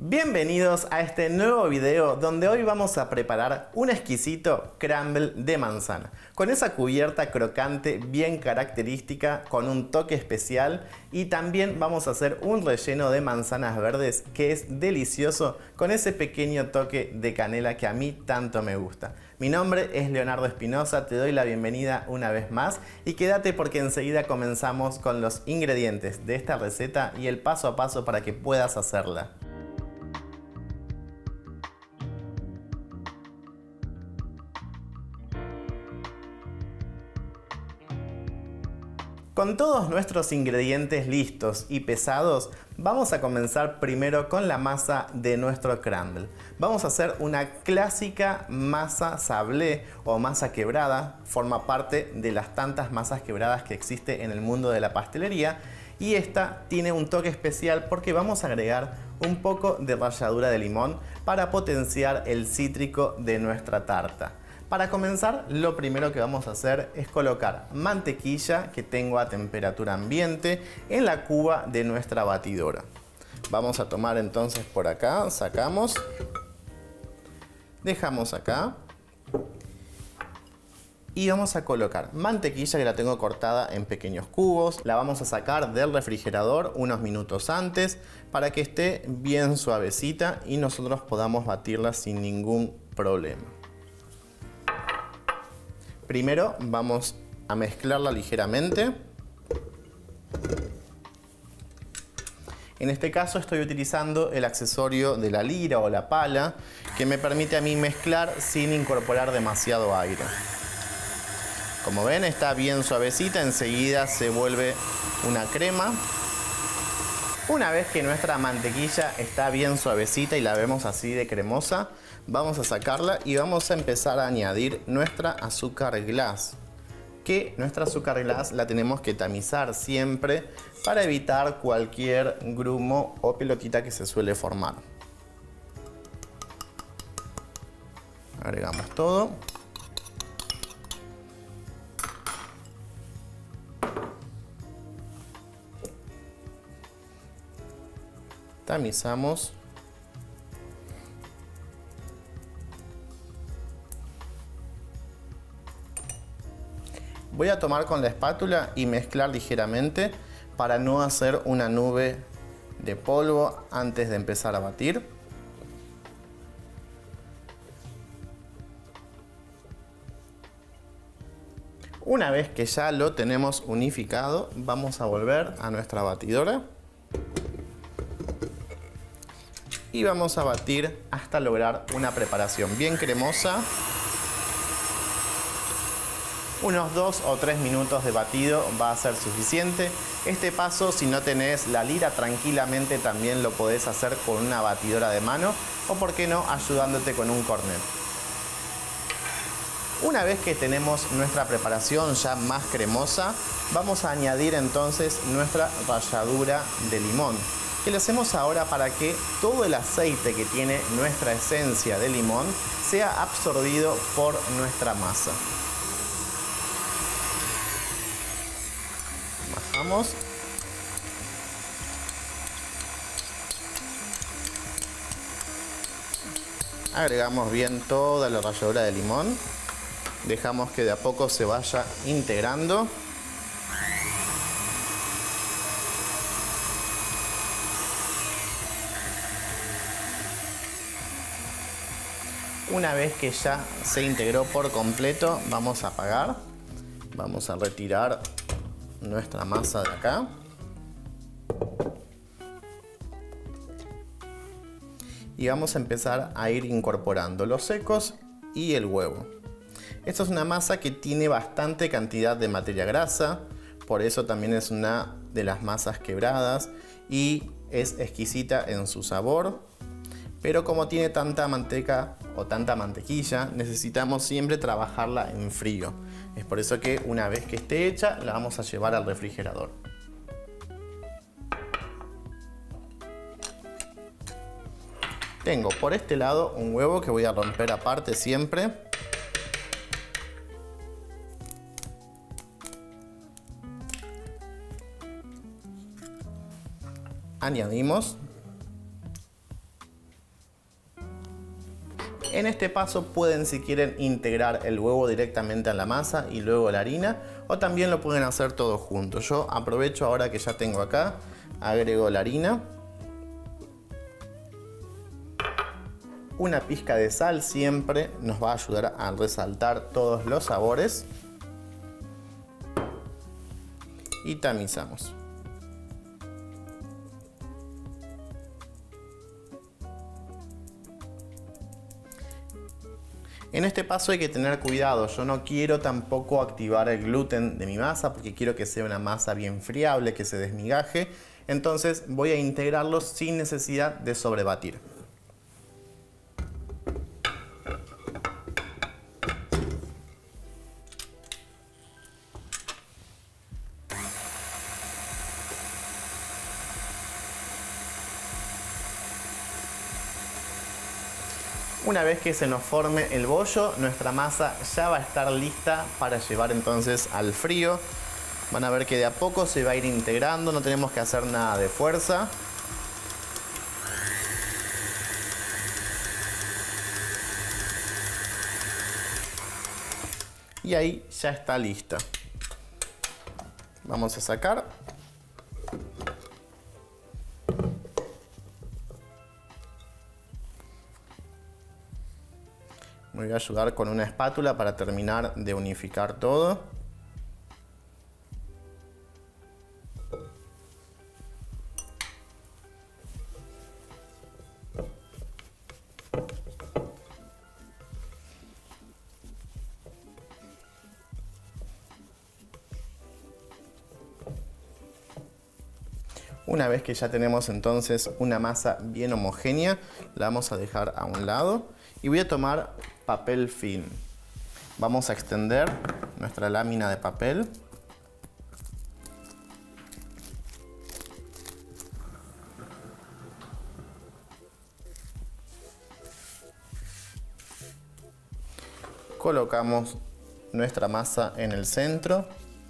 Bienvenidos a este nuevo video donde hoy vamos a preparar un exquisito crumble de manzana con esa cubierta crocante bien característica con un toque especial, y también vamos a hacer un relleno de manzanas verdes que es delicioso con ese pequeño toque de canela que a mí tanto me gusta. Mi nombre es Leonardo Espinosa, te doy la bienvenida una vez más y quédate porque enseguida comenzamos con los ingredientes de esta receta y el paso a paso para que puedas hacerla. Con todos nuestros ingredientes listos y pesados, vamos a comenzar primero con la masa de nuestro crumble. Vamos a hacer una clásica masa sablé o masa quebrada, forma parte de las tantas masas quebradas que existe en el mundo de la pastelería, y esta tiene un toque especial porque vamos a agregar un poco de ralladura de limón para potenciar el cítrico de nuestra tarta. Para comenzar, lo primero que vamos a hacer es colocar mantequilla que tengo a temperatura ambiente en la cuba de nuestra batidora. Vamos a tomar entonces por acá, sacamos, dejamos acá y vamos a colocar mantequilla que la tengo cortada en pequeños cubos. La vamos a sacar del refrigerador unos minutos antes para que esté bien suavecita y nosotros podamos batirla sin ningún problema. Primero vamos a mezclarla ligeramente. En este caso estoy utilizando el accesorio de la lira o la pala que me permite a mí mezclar sin incorporar demasiado aire. Como ven, está bien suavecita, enseguida se vuelve una crema. Una vez que nuestra mantequilla está bien suavecita y la vemos así de cremosa, vamos a sacarla y vamos a empezar a añadir nuestra azúcar glass. Que nuestra azúcar glass la tenemos que tamizar siempre para evitar cualquier grumo o pelotita que se suele formar. Agregamos todo. Tamizamos. Voy a tomar con la espátula y mezclar ligeramente para no hacer una nube de polvo antes de empezar a batir. Una vez que ya lo tenemos unificado, vamos a volver a nuestra batidora y vamos a batir hasta lograr una preparación bien cremosa. Unos 2 o 3 minutos de batido va a ser suficiente. Este paso, si no tenés la lira, tranquilamente también lo podés hacer con una batidora de mano o, por qué no, ayudándote con un cornet. Una vez que tenemos nuestra preparación ya más cremosa, vamos a añadir entonces nuestra ralladura de limón, que lo hacemos ahora para que todo el aceite que tiene nuestra esencia de limón sea absorbido por nuestra masa. Bajamos. Agregamos bien toda la ralladura de limón. Dejamos que de a poco se vaya integrando. Una vez que ya se integró por completo, vamos a apagar. Vamos a retirar nuestra masa de acá. Y vamos a empezar a ir incorporando los secos y el huevo. Esta es una masa que tiene bastante cantidad de materia grasa, por eso también es una de las masas quebradas y es exquisita en su sabor. Pero como tiene tanta manteca o tanta mantequilla, necesitamos siempre trabajarla en frío. Es por eso que una vez que esté hecha, la vamos a llevar al refrigerador. Tengo por este lado un huevo que voy a romper aparte siempre. Añadimos En este paso pueden, si quieren, integrar el huevo directamente a la masa y luego la harina, o también lo pueden hacer todo junto. Yo aprovecho ahora que ya tengo acá, agrego la harina, una pizca de sal siempre nos va a ayudar a resaltar todos los sabores y tamizamos. En este paso hay que tener cuidado, yo no quiero tampoco activar el gluten de mi masa porque quiero que sea una masa bien friable, que se desmigaje, entonces voy a integrarlos sin necesidad de sobrebatir. Una vez que se nos forme el bollo, nuestra masa ya va a estar lista para llevar entonces al frío. Van a ver que de a poco se va a ir integrando, no tenemos que hacer nada de fuerza. Y ahí ya está lista. Vamos a sacar. Me voy a ayudar con una espátula para terminar de unificar todo. Una vez que ya tenemos entonces una masa bien homogénea, la vamos a dejar a un lado y voy a tomar papel film. Vamos a extender nuestra lámina de papel. Colocamos nuestra masa en el centro.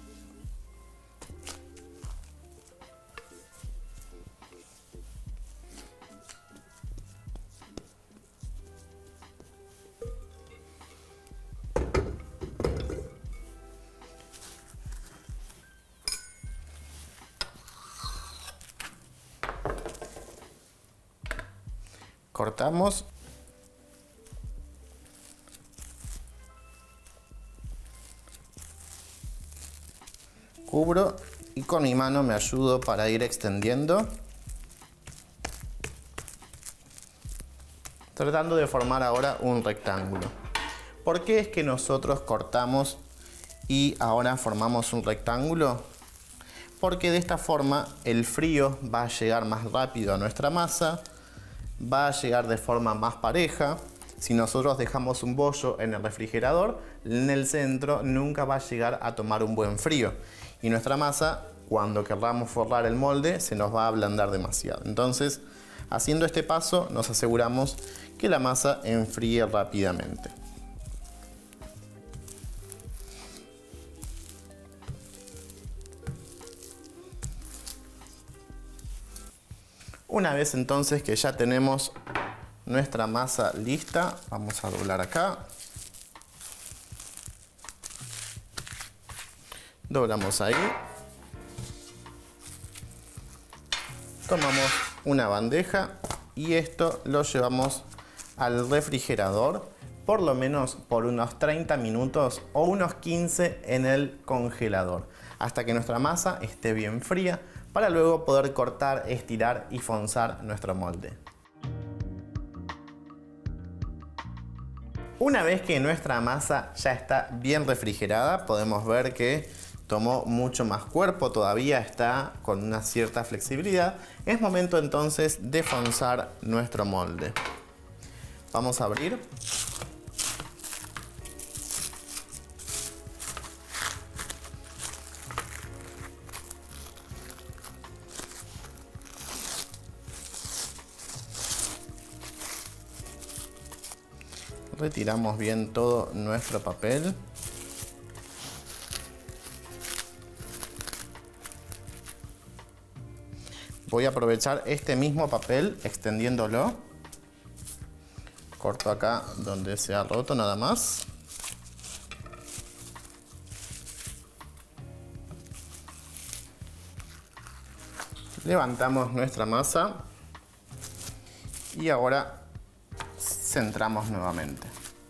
Cortamos. Cubro y con mi mano me ayudo para ir extendiendo. Tratando de formar ahora un rectángulo. ¿Por qué es que nosotros cortamos y ahora formamos un rectángulo? Porque de esta forma el frío va a llegar más rápido a nuestra masa, va a llegar de forma más pareja. Si nosotros dejamos un bollo en el refrigerador, en el centro nunca va a llegar a tomar un buen frío. Y nuestra masa, cuando queramos forrar el molde, se nos va a ablandar demasiado. Entonces, haciendo este paso, nos aseguramos que la masa enfríe rápidamente. Una vez entonces que ya tenemos nuestra masa lista, vamos a doblar acá. Doblamos ahí. Tomamos una bandeja y esto lo llevamos al refrigerador por lo menos por unos 30 minutos o unos 15 en el congelador hasta que nuestra masa esté bien fría para luego poder cortar, estirar y fonzar nuestro molde. Una vez que nuestra masa ya está bien refrigerada, podemos ver que tomó mucho más cuerpo, todavía está con una cierta flexibilidad. Es momento entonces de fonzar nuestro molde. Vamos a abrir. Retiramos bien todo nuestro papel. Voy a aprovechar este mismo papel extendiéndolo Corto acá donde se ha roto nada más. Levantamos nuestra masa y ahora centramos nuevamente.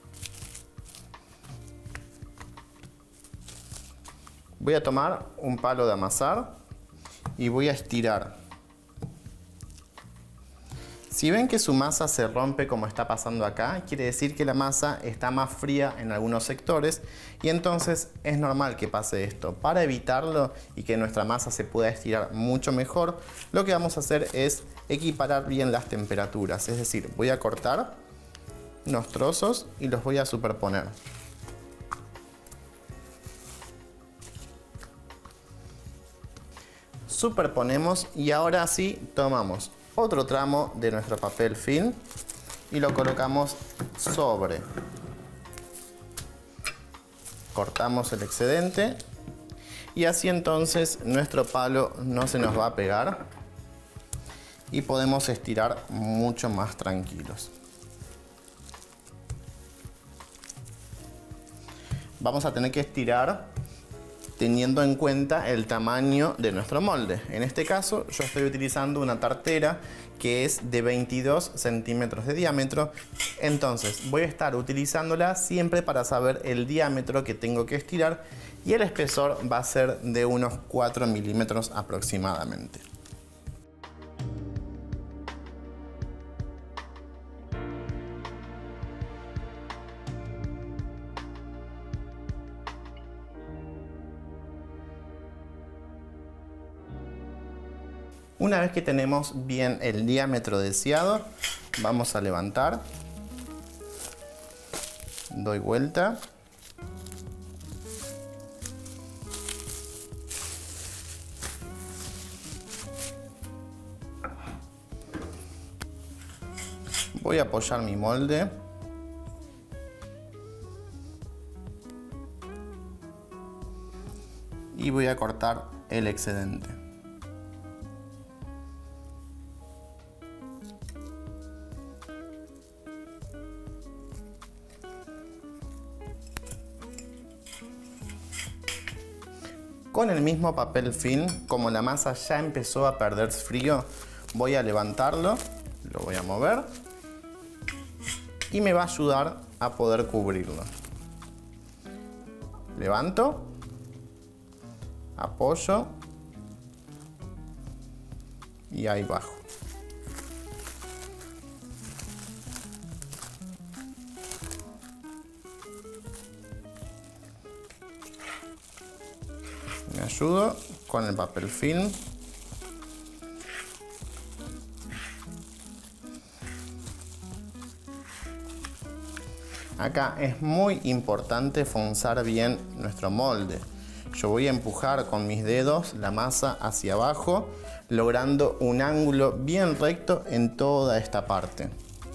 Voy a tomar un palo de amasar y voy a estirar. Si ven que su masa se rompe como está pasando acá, quiere decir que la masa está más fría en algunos sectores y entonces es normal que pase esto. Para evitarlo y que nuestra masa se pueda estirar mucho mejor, lo que vamos a hacer es equiparar bien las temperaturas. Es decir, voy a cortar unos trozos y los voy a superponer. Superponemos y ahora sí tomamos otro tramo de nuestro papel film y lo colocamos sobre. Cortamos el excedente y así entonces nuestro palo no se nos va a pegar y podemos estirar mucho más tranquilos. Vamos a tener que estirar teniendo en cuenta el tamaño de nuestro molde. En este caso yo estoy utilizando una tartera que es de 22 centímetros de diámetro, entonces voy a estar utilizándola siempre para saber el diámetro que tengo que estirar y el espesor va a ser de unos 4 milímetros aproximadamente. Una vez que tenemos bien el diámetro deseado, vamos a levantar, doy vuelta, voy a apoyar mi molde y voy a cortar el excedente. Con el mismo papel film, como la masa ya empezó a perder frío, voy a levantarlo, lo voy a mover y me va a ayudar a poder cubrirlo. Levanto, apoyo y ahí bajo. Me ayudo con el papel film. Acá es muy importante fonzar bien nuestro molde. Yo voy a empujar con mis dedos la masa hacia abajo, logrando un ángulo bien recto en toda esta parte.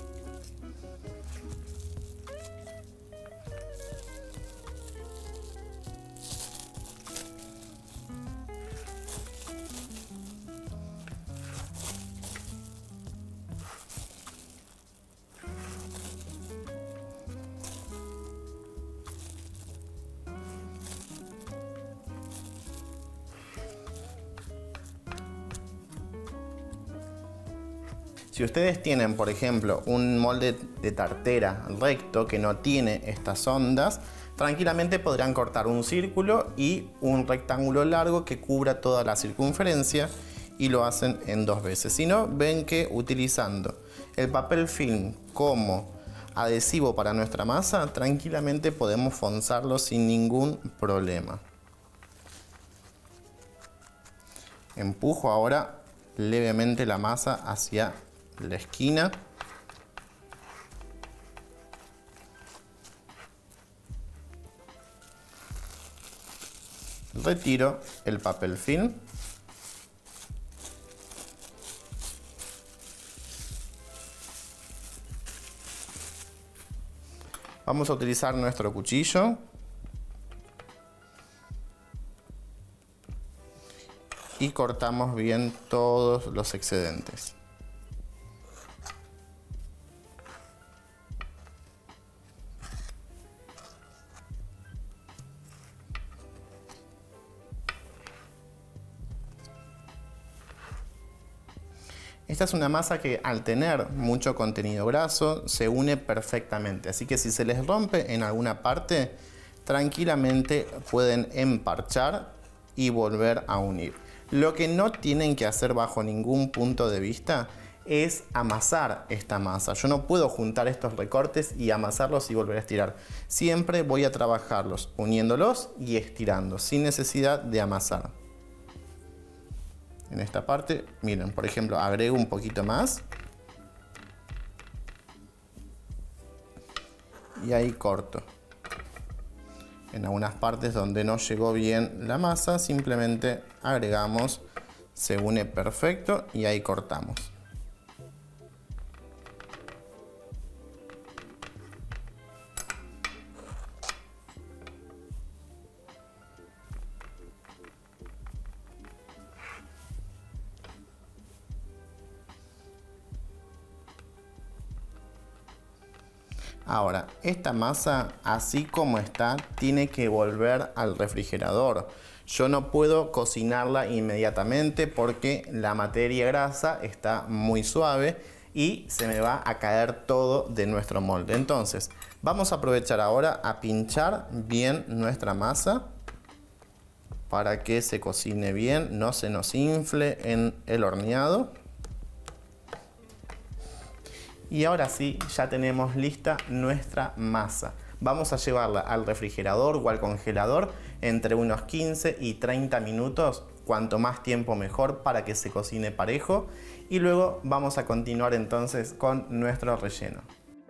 Si ustedes tienen, por ejemplo, un molde de tartera recto que no tiene estas ondas, tranquilamente podrán cortar un círculo y un rectángulo largo que cubra toda la circunferencia y lo hacen en 2 veces. Si no, ven que utilizando el papel film como adhesivo para nuestra masa, tranquilamente podemos fonzarlo sin ningún problema. Empujo ahora levemente la masa hacia la esquina. Retiro el papel film. Vamos a utilizar nuestro cuchillo y cortamos bien todos los excedentes. Esta es una masa que al tener mucho contenido graso se une perfectamente, así que si se les rompe en alguna parte, tranquilamente pueden emparchar y volver a unir. Lo que no tienen que hacer bajo ningún punto de vista es amasar esta masa. Yo no puedo juntar estos recortes y amasarlos y volver a estirar. Siempre voy a trabajarlos uniéndolos y estirando, sin necesidad de amasar. En esta parte, miren, por ejemplo, agrego un poquito más. Y ahí corto. En algunas partes donde no llegó bien la masa, simplemente agregamos, se une perfecto y ahí cortamos. Ahora, esta masa, así como está, tiene que volver al refrigerador. Yo no puedo cocinarla inmediatamente porque la materia grasa está muy suave y se me va a caer todo de nuestro molde. Entonces, vamos a aprovechar ahora a pinchar bien nuestra masa para que se cocine bien, no se nos infle en el horneado. Y ahora sí, ya tenemos lista nuestra masa. Vamos a llevarla al refrigerador o al congelador entre unos 15 y 30 minutos. Cuanto más tiempo mejor para que se cocine parejo. Y luego vamos a continuar entonces con nuestro relleno.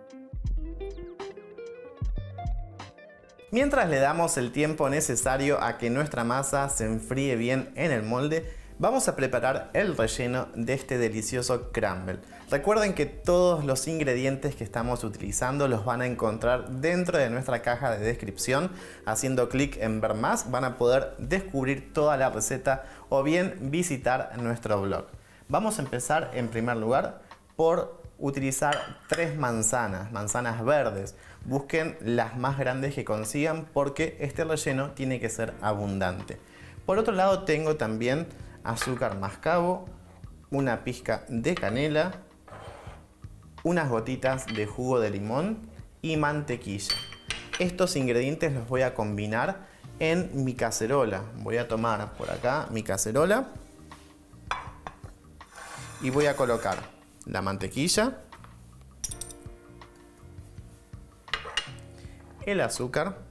Mientras le damos el tiempo necesario a que nuestra masa se enfríe bien en el molde, vamos a preparar el relleno de este delicioso crumble. Recuerden que todos los ingredientes que estamos utilizando los van a encontrar dentro de nuestra caja de descripción. Haciendo clic en ver más van a poder descubrir toda la receta o bien visitar nuestro blog. Vamos a empezar en primer lugar por utilizar 3 manzanas verdes. Busquen las más grandes que consigan porque este relleno tiene que ser abundante. Por otro lado tengo también azúcar mascabo, una pizca de canela, unas gotitas de jugo de limón y mantequilla. Estos ingredientes los voy a combinar en mi cacerola. Voy a tomar por acá mi cacerola y voy a colocar la mantequilla, el azúcar.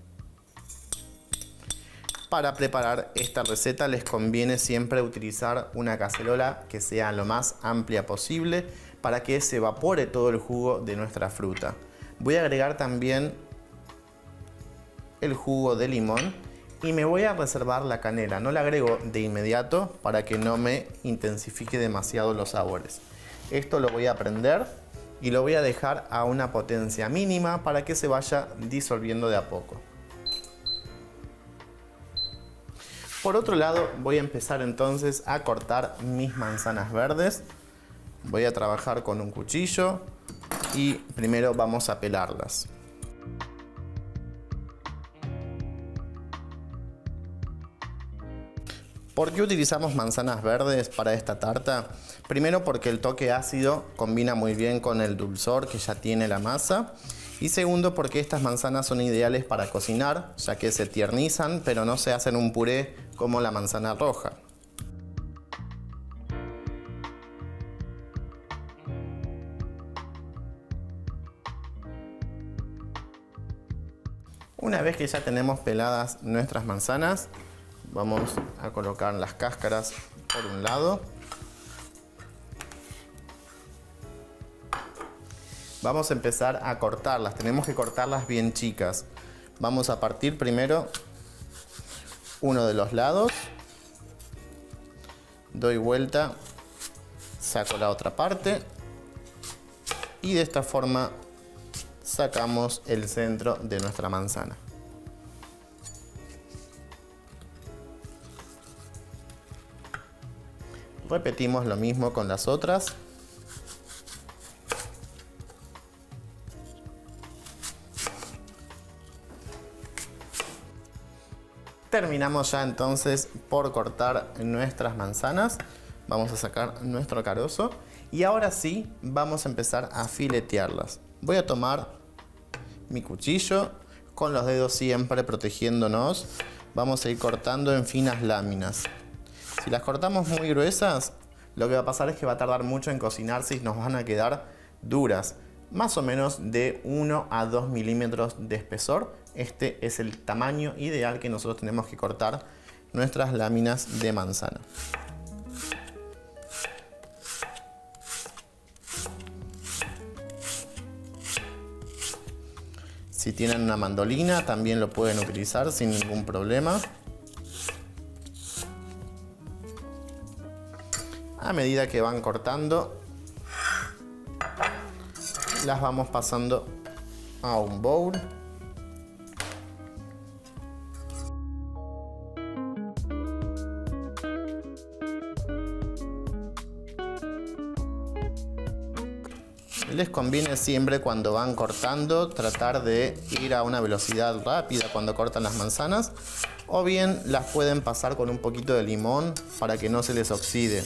Para preparar esta receta les conviene siempre utilizar una cacerola que sea lo más amplia posible para que se evapore todo el jugo de nuestra fruta. Voy a agregar también el jugo de limón y me voy a reservar la canela. No la agrego de inmediato para que no me intensifique demasiado los sabores. Esto lo voy a prender y lo voy a dejar a una potencia mínima para que se vaya disolviendo de a poco. Por otro lado, voy a empezar entonces a cortar mis manzanas verdes. Voy a trabajar con un cuchillo y primero vamos a pelarlas. ¿Por qué utilizamos manzanas verdes para esta tarta? Primero porque el toque ácido combina muy bien con el dulzor que ya tiene la masa. Y segundo porque estas manzanas son ideales para cocinar, ya que se tiernizan pero no se hacen un puré como la manzana roja. Una vez que ya tenemos peladas nuestras manzanas, vamos a colocar las cáscaras por un lado. Vamos a empezar a cortarlas, tenemos que cortarlas bien chicas. Vamos a partir primero uno de los lados, doy vuelta, saco la otra parte y de esta forma sacamos el centro de nuestra manzana. Repetimos lo mismo con las otras. Terminamos ya entonces por cortar nuestras manzanas. Vamos a sacar nuestro carozo Y ahora sí, vamos a empezar a filetearlas. Voy a tomar mi cuchillo, con los dedos siempre protegiéndonos. Vamos a ir cortando en finas láminas. Si las cortamos muy gruesas, lo que va a pasar es que va a tardar mucho en cocinarse y nos van a quedar duras. Más o menos de 1 a 2 milímetros de espesor. Este es el tamaño ideal que nosotros tenemos que cortar nuestras láminas de manzana. Si tienen una mandolina, también lo pueden utilizar sin ningún problema. A medida que van cortando, las vamos pasando a un bowl. Les conviene siempre cuando van cortando tratar de ir a una velocidad rápida cuando cortan las manzanas, o bien las pueden pasar con un poquito de limón para que no se les oxide.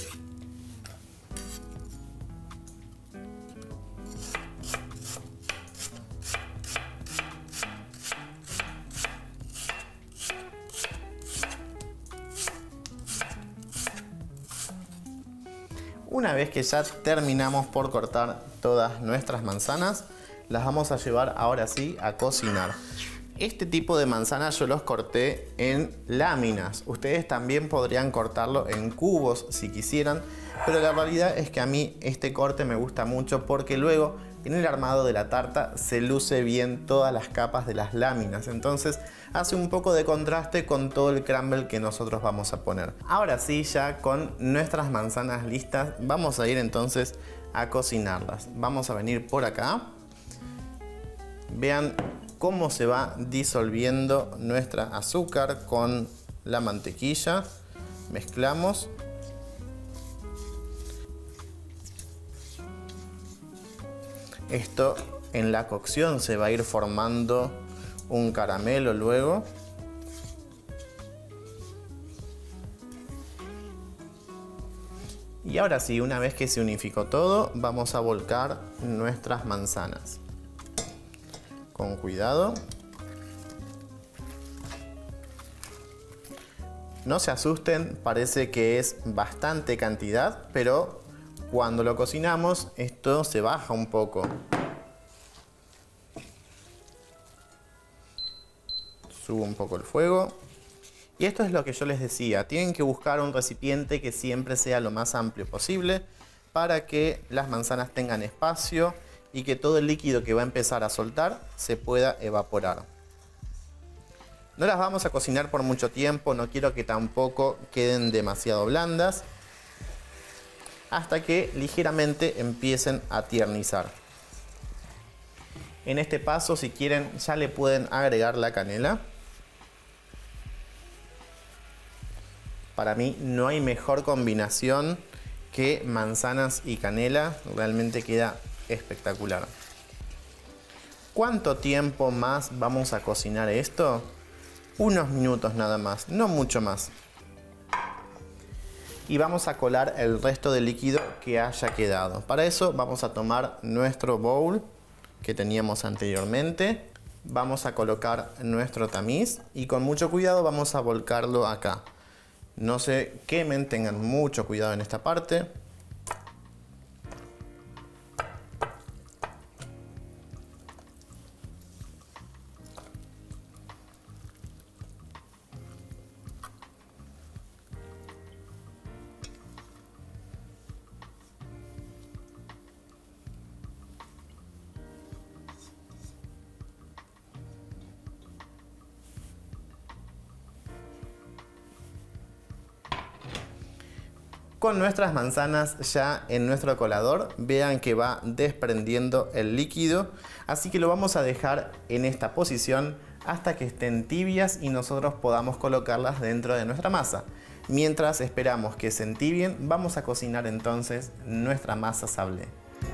Una vez que ya terminamos por cortar todas nuestras manzanas, las vamos a llevar ahora sí a cocinar. Este tipo de manzanas yo los corté en láminas. Ustedes también podrían cortarlo en cubos si quisieran, pero la realidad es que a mí este corte me gusta mucho porque luego en el armado de la tarta se luce bien todas las capas de las láminas. Entonces hace un poco de contraste con todo el crumble que nosotros vamos a poner. Ahora sí, ya con nuestras manzanas listas, vamos a ir entonces a cocinarlas. Vamos a venir por acá. Vean cómo se va disolviendo nuestra azúcar con la mantequilla. Mezclamos. Esto en la cocción se va a ir formando un caramelo luego. Y ahora sí, una vez que se unificó todo, vamos a volcar nuestras manzanas. Con cuidado. No se asusten, parece que es bastante cantidad, pero cuando lo cocinamos esto se baja un poco. Subo un poco el fuego. Y esto es lo que yo les decía, tienen que buscar un recipiente que siempre sea lo más amplio posible para que las manzanas tengan espacio y que todo el líquido que va a empezar a soltar se pueda evaporar. No las vamos a cocinar por mucho tiempo, no quiero que tampoco queden demasiado blandas, hasta que ligeramente empiecen a tiernizar. En este paso, si quieren, ya le pueden agregar la canela. Para mí no hay mejor combinación que manzanas y canela, realmente queda espectacular. ¿Cuánto tiempo más vamos a cocinar esto? Unos minutos nada más, no mucho más. Y vamos a colar el resto del líquido que haya quedado. Para eso vamos a tomar nuestro bowl que teníamos anteriormente. Vamos a colocar nuestro tamiz y con mucho cuidado vamos a volcarlo acá. No se quemen, tengan mucho cuidado en esta parte. Con nuestras manzanas ya en nuestro colador, vean que va desprendiendo el líquido, así que lo vamos a dejar en esta posición hasta que estén tibias y nosotros podamos colocarlas dentro de nuestra masa. Mientras esperamos que se entibien, vamos a cocinar entonces nuestra masa sablé.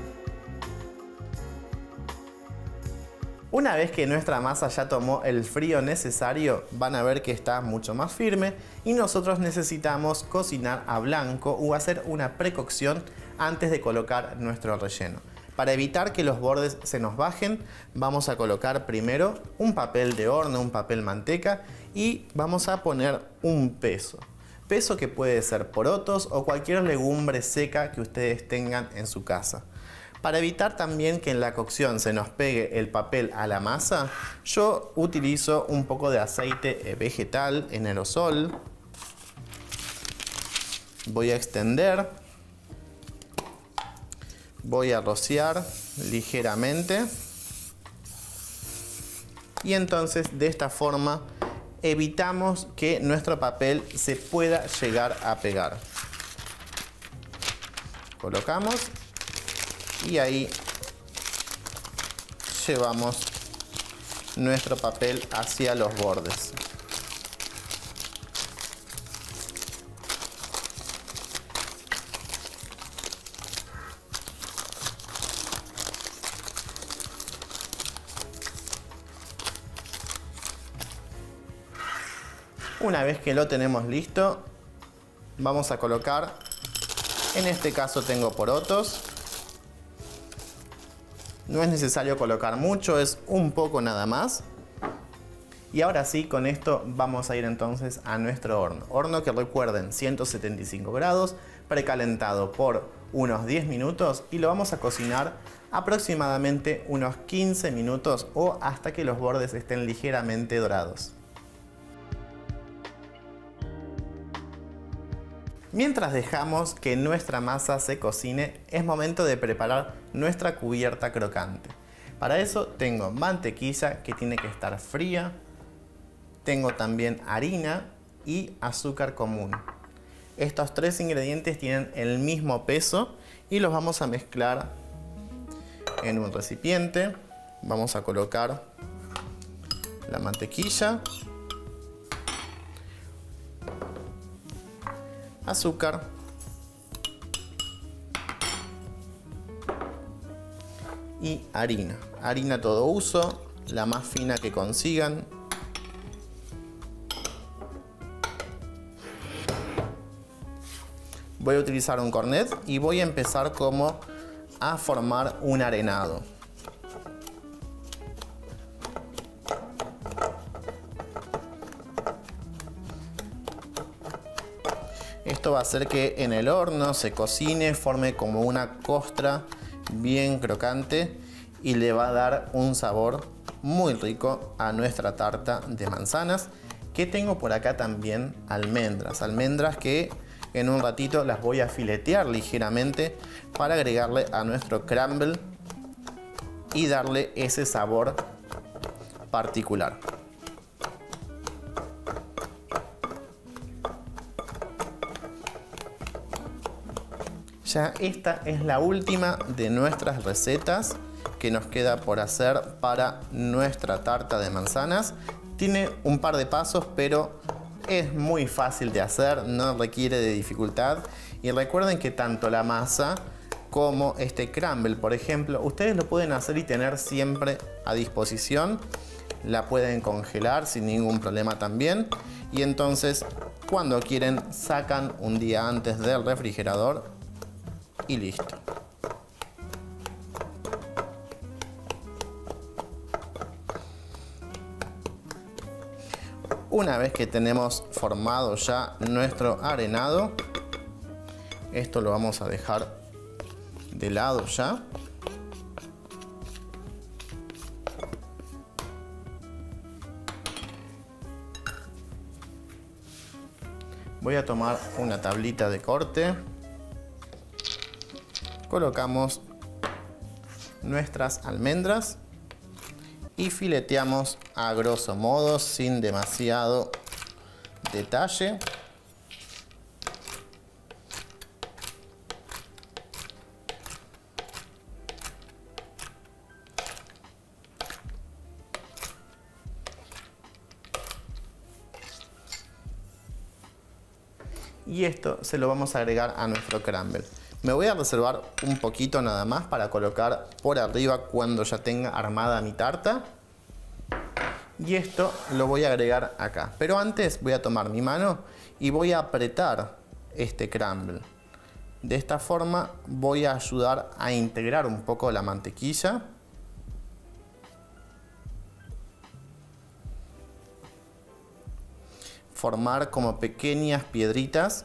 Una vez que nuestra masa ya tomó el frío necesario, van a ver que está mucho más firme y nosotros necesitamos cocinar a blanco o hacer una precocción antes de colocar nuestro relleno. Para evitar que los bordes se nos bajen, vamos a colocar primero un papel de horno, un papel manteca, y vamos a poner un peso. Peso que puede ser porotos o cualquier legumbre seca que ustedes tengan en su casa. Para evitar también que en la cocción se nos pegue el papel a la masa, yo utilizo un poco de aceite vegetal en aerosol. Voy a extender. Voy a rociar ligeramente. Y entonces de esta forma evitamos que nuestro papel se pueda llegar a pegar. Colocamos y ahí llevamos nuestro papel hacia los bordes. Una vez que lo tenemos listo, vamos a colocar, en este caso tengo porotos. No es necesario colocar mucho, es un poco nada más. Y ahora sí, con esto vamos a ir entonces a nuestro horno. Horno que recuerden, 175 grados, precalentado por unos 10 minutos y lo vamos a cocinar aproximadamente unos 15 minutos o hasta que los bordes estén ligeramente dorados. Mientras dejamos que nuestra masa se cocine, es momento de preparar nuestra cubierta crocante. Para eso tengo mantequilla que tiene que estar fría, tengo también harina y azúcar común. Estos tres ingredientes tienen el mismo peso y los vamos a mezclar en un recipiente. Vamos a colocar la mantequilla, azúcar y harina. Harina todo uso, la más fina que consigan. Voy a utilizar un cornet y voy a empezar como a formar un arenado. Esto va a hacer que en el horno se cocine, forme como una costra bien crocante y le va a dar un sabor muy rico a nuestra tarta de manzanas, que tengo por acá también almendras. Almendras que en un ratito las voy a filetear ligeramente para agregarle a nuestro crumble y darle ese sabor particular. Ya esta es la última de nuestras recetas que nos queda por hacer para nuestra tarta de manzanas. Tiene un par de pasos, pero es muy fácil de hacer, no requiere de dificultad. Y recuerden que tanto la masa como este crumble, por ejemplo, ustedes lo pueden hacer y tener siempre a disposición. La pueden congelar sin ningún problema también. Y entonces, cuando quieren, sacan un día antes del refrigerador y listo. Una vez que tenemos formado ya nuestro arenado, esto lo vamos a dejar de lado ya. Voy a tomar una tablita de corte. Colocamos nuestras almendras y fileteamos a grosso modo, sin demasiado detalle. Y esto se lo vamos a agregar a nuestro crumble. Me voy a reservar un poquito nada más para colocar por arriba cuando ya tenga armada mi tarta. Y esto lo voy a agregar acá. Pero antes voy a tomar mi mano y voy a apretar este crumble. De esta forma voy a ayudar a integrar un poco la mantequilla. Formar como pequeñas piedritas.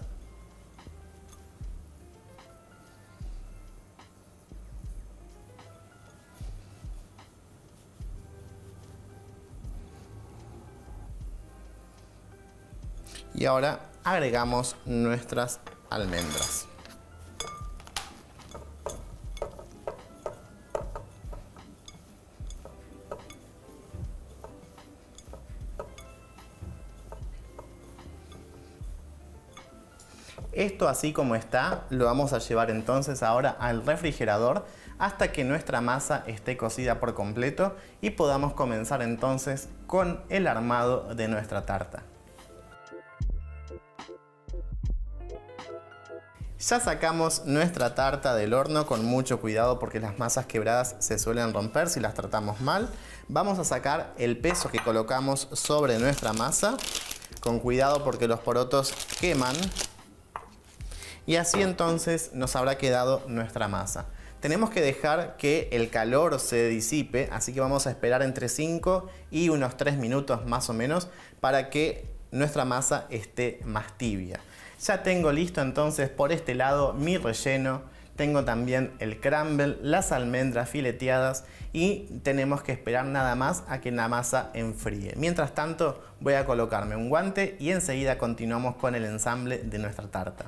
Y ahora agregamos nuestras almendras. Esto así como está, lo vamos a llevar entonces ahora al refrigerador hasta que nuestra masa esté cocida por completo y podamos comenzar entonces con el armado de nuestra tarta. Ya sacamos nuestra tarta del horno con mucho cuidado porque las masas quebradas se suelen romper si las tratamos mal. Vamos a sacar el peso que colocamos sobre nuestra masa, con cuidado porque los porotos queman. Y así entonces nos habrá quedado nuestra masa. Tenemos que dejar que el calor se disipe, así que vamos a esperar entre 5 y unos 3 minutos más o menos para que nuestra masa esté más tibia. Ya tengo listo entonces por este lado mi relleno, tengo también el crumble, las almendras fileteadas y tenemos que esperar nada más a que la masa enfríe. Mientras tanto voy a colocarme un guante y enseguida continuamos con el ensamble de nuestra tarta.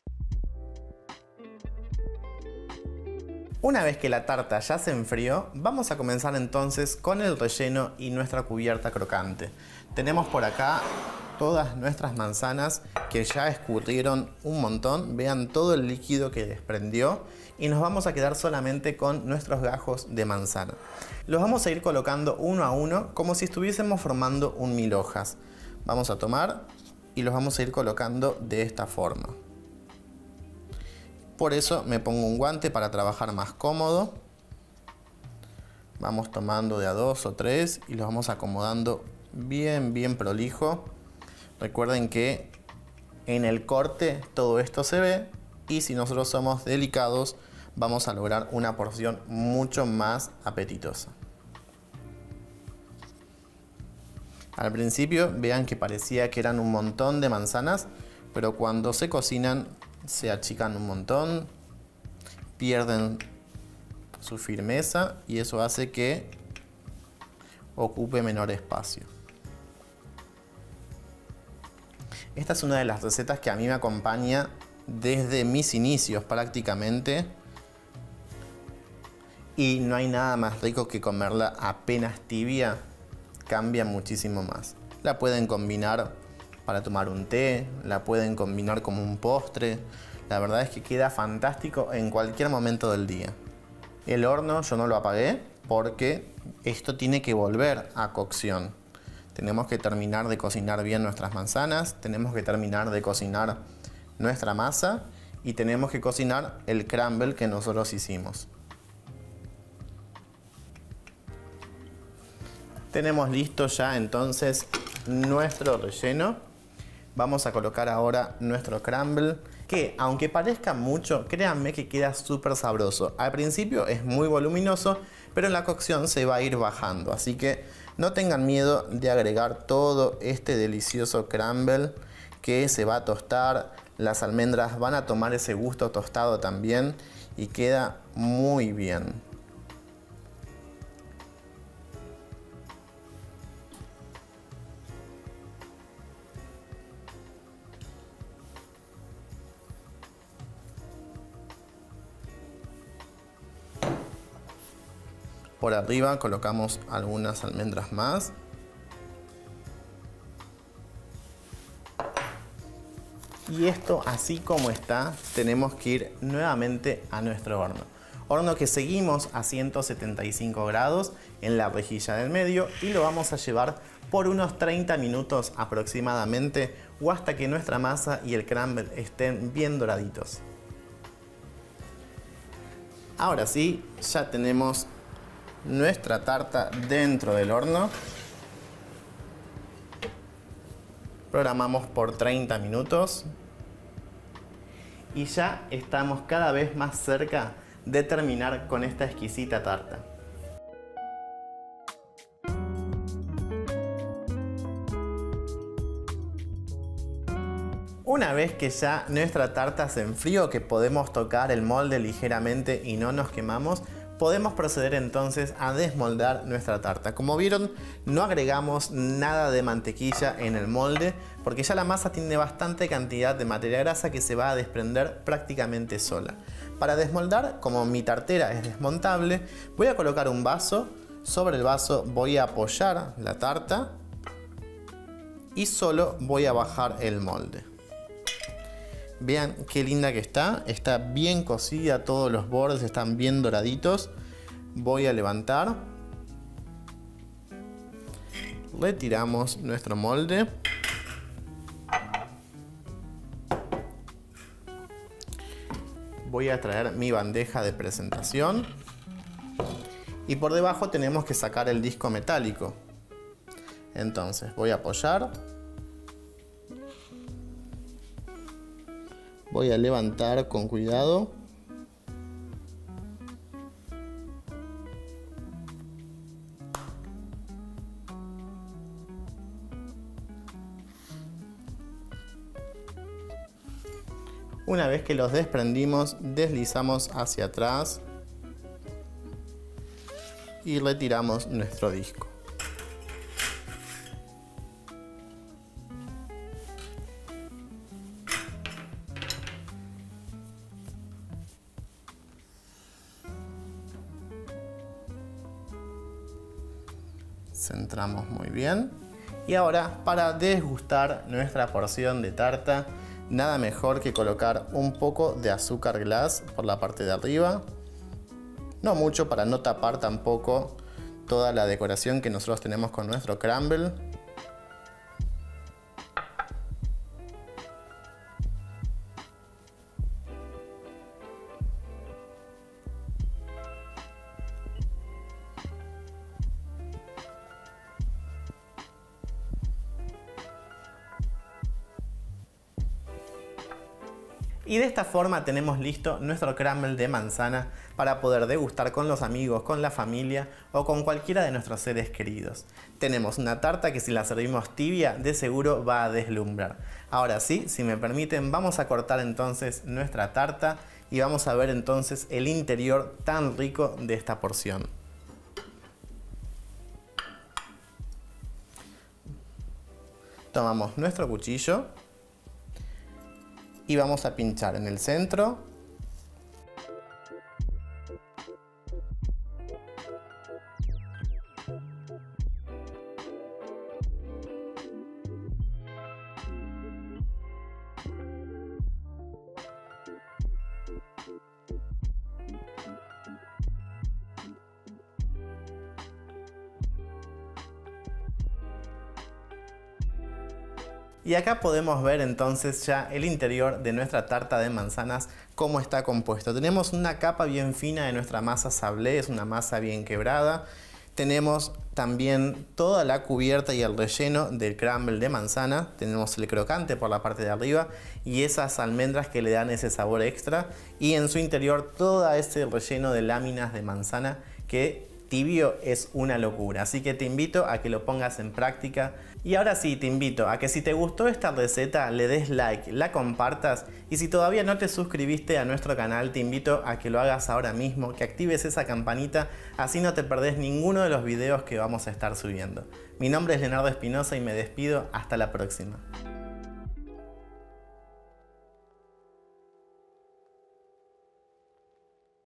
Una vez que la tarta ya se enfrió, vamos a comenzar entonces con el relleno y nuestra cubierta crocante. Tenemos por acá todas nuestras manzanas que ya escurrieron un montón. Vean todo el líquido que desprendió y nos vamos a quedar solamente con nuestros gajos de manzana. Los vamos a ir colocando uno a uno como si estuviésemos formando un 1000 hojas. Vamos a tomar y los vamos a ir colocando de esta forma. Por eso me pongo un guante para trabajar más cómodo. Vamos tomando de a 2 o 3 y los vamos acomodando bien prolijo. Recuerden que en el corte todo esto se ve y si nosotros somos delicados vamos a lograr una porción mucho más apetitosa. Al principio vean que parecía que eran un montón de manzanas, pero cuando se cocinan se achican un montón, pierden su firmeza y eso hace que ocupe menor espacio. Esta es una de las recetas que a mí me acompaña desde mis inicios prácticamente y no hay nada más rico que comerla apenas tibia, cambia muchísimo más. La pueden combinar para tomar un té, la pueden combinar como un postre. La verdad es que queda fantástico en cualquier momento del día. El horno yo no lo apagué porque esto tiene que volver a cocción. Tenemos que terminar de cocinar bien nuestras manzanas, tenemos que terminar de cocinar nuestra masa y tenemos que cocinar el crumble que nosotros hicimos. Tenemos listo ya entonces nuestro relleno. Vamos a colocar ahora nuestro crumble, que aunque parezca mucho, créanme que queda súper sabroso. Al principio es muy voluminoso, pero en la cocción se va a ir bajando. Así que no tengan miedo de agregar todo este delicioso crumble que se va a tostar. Las almendras van a tomar ese gusto tostado también y queda muy bien. Por arriba colocamos algunas almendras más. Y esto así como está, tenemos que ir nuevamente a nuestro horno. Horno que seguimos a 175 grados en la rejilla del medio y lo vamos a llevar por unos 30 minutos aproximadamente o hasta que nuestra masa y el crumble estén bien doraditos. Ahora sí, ya tenemos nuestra tarta dentro del horno. Programamos por 30 minutos Y ya estamos cada vez más cerca de terminar con esta exquisita tarta. Una vez que ya nuestra tarta se enfrió, que podemos tocar el molde ligeramente y no nos quemamos, podemos proceder entonces a desmoldar nuestra tarta. Como vieron, no agregamos nada de mantequilla en el molde porque ya la masa tiene bastante cantidad de materia grasa que se va a desprender prácticamente sola. Para desmoldar, como mi tartera es desmontable, voy a colocar un vaso. Sobre el vaso voy a apoyar la tarta y solo voy a bajar el molde. Vean qué linda que está bien cocida, todos los bordes están bien doraditos. Voy a levantar, retiramos nuestro molde, voy a traer mi bandeja de presentación y por debajo tenemos que sacar el disco metálico. Entonces voy a apoyar, voy a levantar con cuidado. Una vez que los desprendimos, deslizamos hacia atrás y retiramos nuestro disco. Centramos muy bien. Y ahora, para degustar nuestra porción de tarta, nada mejor que colocar un poco de azúcar glass por la parte de arriba. No mucho, para no tapar tampoco toda la decoración que nosotros tenemos con nuestro crumble. Y de esta forma tenemos listo nuestro crumble de manzana para poder degustar con los amigos, con la familia o con cualquiera de nuestros seres queridos. Tenemos una tarta que si la servimos tibia de seguro va a deslumbrar. Ahora sí, si me permiten, vamos a cortar entonces nuestra tarta y vamos a ver entonces el interior tan rico de esta porción. Tomamos nuestro cuchillo y vamos a pinchar en el centro. Y acá podemos ver entonces ya el interior de nuestra tarta de manzanas, cómo está compuesto. Tenemos una capa bien fina de nuestra masa sablé, es una masa bien quebrada. Tenemos también toda la cubierta y el relleno del crumble de manzana. Tenemos el crocante por la parte de arriba y esas almendras que le dan ese sabor extra. Y en su interior todo ese relleno de láminas de manzana que tibio es una locura. Así que te invito a que lo pongas en práctica. Y ahora sí, te invito a que si te gustó esta receta le des like, la compartas y si todavía no te suscribiste a nuestro canal te invito a que lo hagas ahora mismo, que actives esa campanita, así no te perdés ninguno de los videos que vamos a estar subiendo. Mi nombre es Leonardo Espinosa y me despido, hasta la próxima.